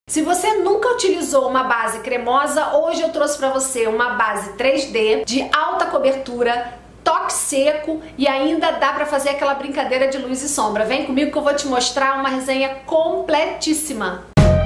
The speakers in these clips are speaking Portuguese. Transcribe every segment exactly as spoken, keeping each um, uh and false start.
Se você nunca utilizou uma base cremosa, hoje eu trouxe para você uma base três D de alta cobertura, toque seco e ainda dá para fazer aquela brincadeira de luz e sombra. Vem comigo que eu vou te mostrar uma resenha completíssima.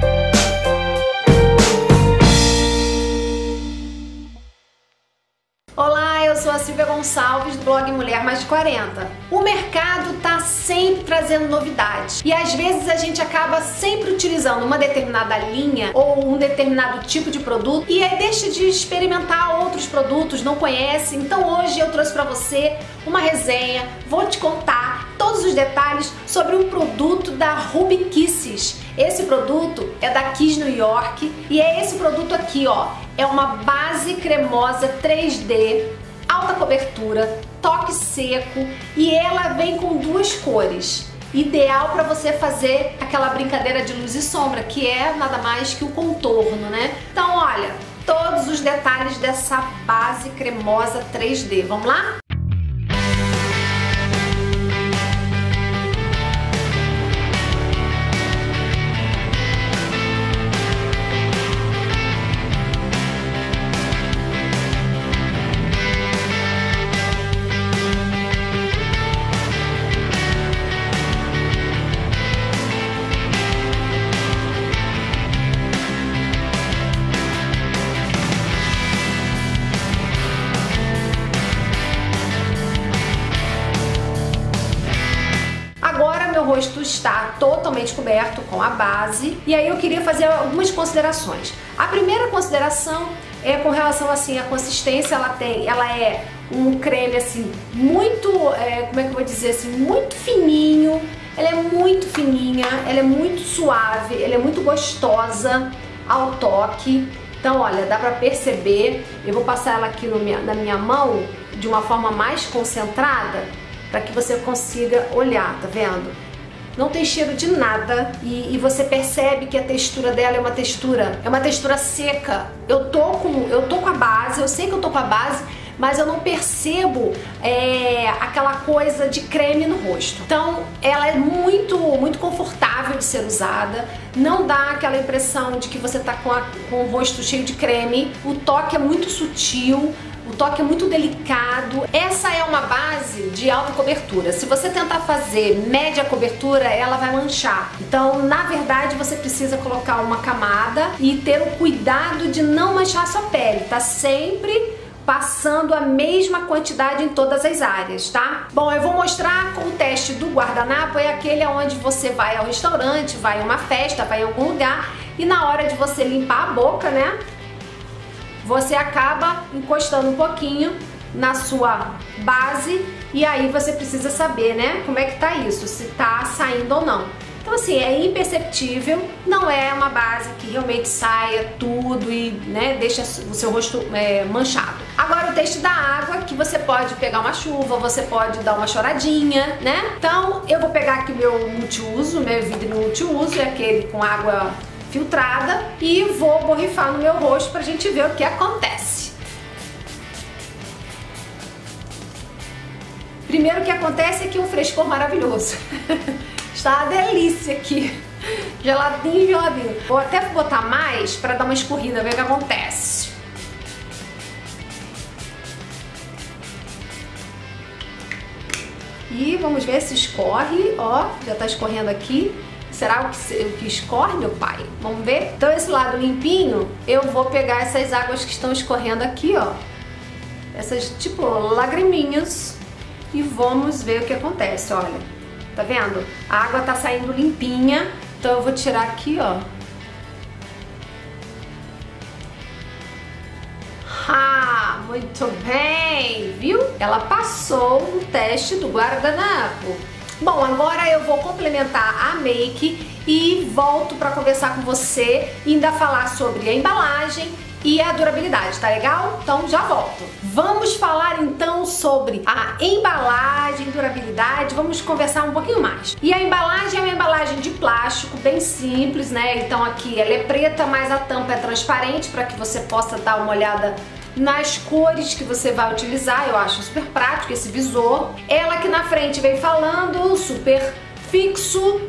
Olá, eu sou a Silvia Gonçalves do blog Mulher Mais de quarenta. O mercado tá sempre trazendo novidades e às vezes a gente acaba sempre utilizando uma determinada linha ou um determinado tipo de produto e aí deixa de experimentar outros produtos, não conhece. Então hoje eu trouxe pra você uma resenha, vou te contar todos os detalhes sobre um produto da Ruby Kisses. Esse produto é da Kiss New York e é esse produto aqui, ó. É uma base cremosa três D, alta cobertura, toque seco e ela vem com duas cores. Ideal para você fazer aquela brincadeira de luz e sombra, que é nada mais que o contorno, né? Então, olha, todos os detalhes dessa base cremosa três D. Vamos lá? Meu rosto está totalmente coberto com a base e aí eu queria fazer algumas considerações. A primeira consideração é com relação assim à consistência. Ela tem, ela é um creme assim muito, é, como é que eu vou dizer assim, muito fininho. Ela é muito fininha, ela é muito suave, ela é muito gostosa ao toque. Então, olha, dá pra perceber. Eu vou passar ela aqui no minha, na minha mão de uma forma mais concentrada para que você consiga olhar, tá vendo? Não tem cheiro de nada e, e você percebe que a textura dela é uma textura, é uma textura seca. Eu tô com, eu tô com a base, eu sei que eu tô com a base, mas eu não percebo é, aquela coisa de creme no rosto. Então, ela é muito, muito confortável de ser usada. Não dá aquela impressão de que você tá com, a, com o rosto cheio de creme. O toque é muito sutil. O toque é muito delicado. Essa é uma base de alta cobertura. Se você tentar fazer média cobertura, ela vai manchar. Então, na verdade, você precisa colocar uma camada e ter o cuidado de não manchar a sua pele. Tá sempre passando a mesma quantidade em todas as áreas, tá? Bom, eu vou mostrar com o teste do guardanapo. É aquele onde você vai ao restaurante, vai a uma festa, vai em algum lugar e na hora de você limpar a boca, né? Você acaba encostando um pouquinho na sua base e aí você precisa saber, né, como é que tá isso, se tá saindo ou não. Então assim, é imperceptível, não é uma base que realmente saia tudo e, né, deixa o seu rosto é, manchado. Agora o teste da água, que você pode pegar uma chuva, você pode dar uma choradinha, né? Então eu vou pegar aqui o meu multiuso, meu vidro multiuso, é aquele com água filtrada e vou borrifar no meu rosto pra gente ver o que acontece. Primeiro o que acontece é que um frescor maravilhoso. Está uma delícia aqui. Geladinho, geladinho. Vou até botar mais pra dar uma escorrida, ver o que acontece. E vamos ver se escorre. Ó, já tá escorrendo aqui. Será o que, o que escorre, meu pai? Vamos ver? Então esse lado limpinho, eu vou pegar essas águas que estão escorrendo aqui, ó. Essas tipo lagriminhas. E vamos ver o que acontece, olha. Tá vendo? A água tá saindo limpinha. Então eu vou tirar aqui, ó. Ah, muito bem, viu? Ela passou no teste do guardanapo. Bom, agora eu vou complementar a make e volto para conversar com você e ainda falar sobre a embalagem e a durabilidade, tá legal? Então já volto. Vamos falar então sobre a embalagem, durabilidade, vamos conversar um pouquinho mais. E a embalagem é uma embalagem de plástico bem simples, né? Então aqui ela é preta, mas a tampa é transparente para que você possa dar uma olhada nas cores que você vai utilizar. Eu acho super prático esse visor. Ela aqui na frente vem falando super fixo,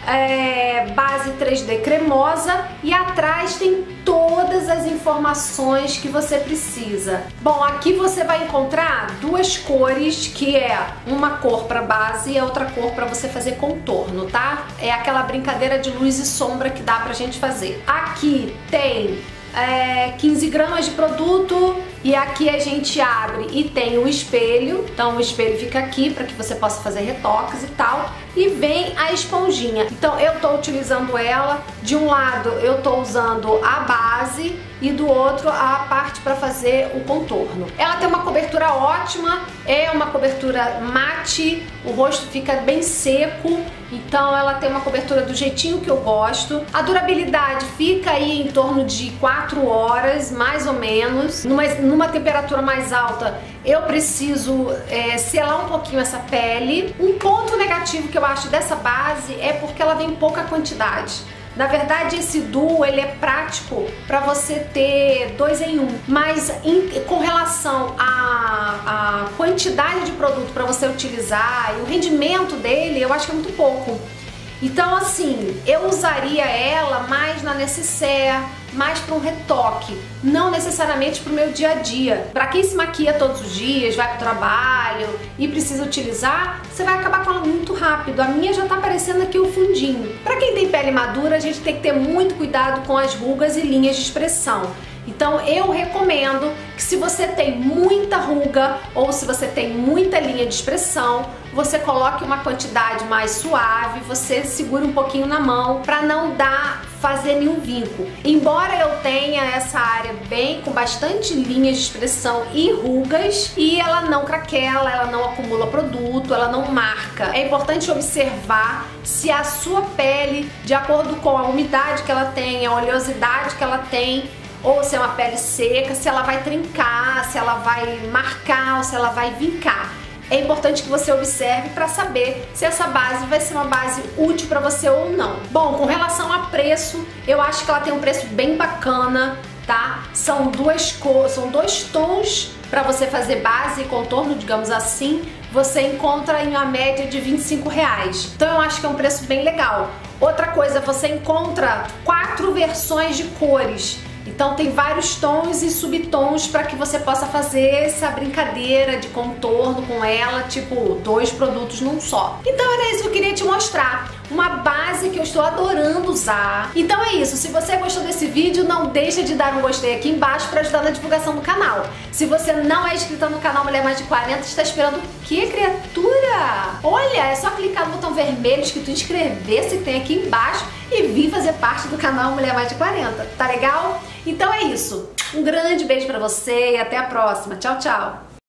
é, base três D cremosa e atrás tem todas as informações que você precisa. Bom, aqui você vai encontrar duas cores, que é uma cor para base e a outra cor para você fazer contorno, tá? É aquela brincadeira de luz e sombra que dá pra gente fazer. Aqui tem é, quinze gramas de produto e aqui a gente abre e tem o espelho, então o espelho fica aqui para que você possa fazer retoques e tal, e vem a esponjinha. Então eu tô utilizando ela, de um lado eu tô usando a base e do outro a parte para fazer o contorno. Ela tem uma cobertura ótima, é uma cobertura mate, o rosto fica bem seco, então ela tem uma cobertura do jeitinho que eu gosto. A durabilidade fica aí em torno de quatro horas, mais ou menos. Numa, numa temperatura mais alta, eu preciso é, selar um pouquinho essa pele. Um ponto negativo que eu acho dessa base é porque ela vem em pouca quantidade. Na verdade, esse duo ele é prático para você ter dois em um, mas em, com relação à, à quantidade de produto para você utilizar e o rendimento dele, eu acho que é muito pouco. Então, assim, eu usaria ela mais na nécessaire, mais para um retoque, não necessariamente para o meu dia a dia. Para quem se maquia todos os dias, vai para o trabalho e precisa utilizar, você vai acabar com ela muito rápido. A minha já tá aparecendo aqui o fundinho. Para quem tem pele madura, a gente tem que ter muito cuidado com as rugas e linhas de expressão. Então eu recomendo que, se você tem muita ruga ou se você tem muita linha de expressão, você coloque uma quantidade mais suave, você segura um pouquinho na mão para não dar, fazer nenhum vinco. Embora eu tenha essa área bem com bastante linhas de expressão e rugas, e ela não craquela, ela não acumula produto, ela não marca. É importante observar se a sua pele, de acordo com a umidade que ela tem, a oleosidade que ela tem, ou se é uma pele seca, se ela vai trincar, se ela vai marcar ou se ela vai vincar. É importante que você observe para saber se essa base vai ser uma base útil para você ou não. Bom, com relação a preço, eu acho que ela tem um preço bem bacana, tá? São duas cores, são dois tons para você fazer base e contorno, digamos assim. Você encontra em uma média de vinte e cinco reais. Então eu acho que é um preço bem legal. Outra coisa, você encontra quatro versões de cores. Então tem vários tons e subtons para que você possa fazer essa brincadeira de contorno com ela, tipo dois produtos num só. Então era isso que eu queria te mostrar, uma base que eu estou adorando usar. Então é isso, se você gostou desse vídeo, não deixa de dar um gostei aqui embaixo para ajudar na divulgação do canal. Se você não é inscrita no canal Mulher Mais de quarenta, está esperando o que, criatura? Olha, é só clicar no botão vermelho escrito inscrever-se que tem aqui embaixo e vir fazer parte do canal Mulher Mais de quarenta, tá legal? Então é isso, um grande beijo pra você e até a próxima. Tchau, tchau!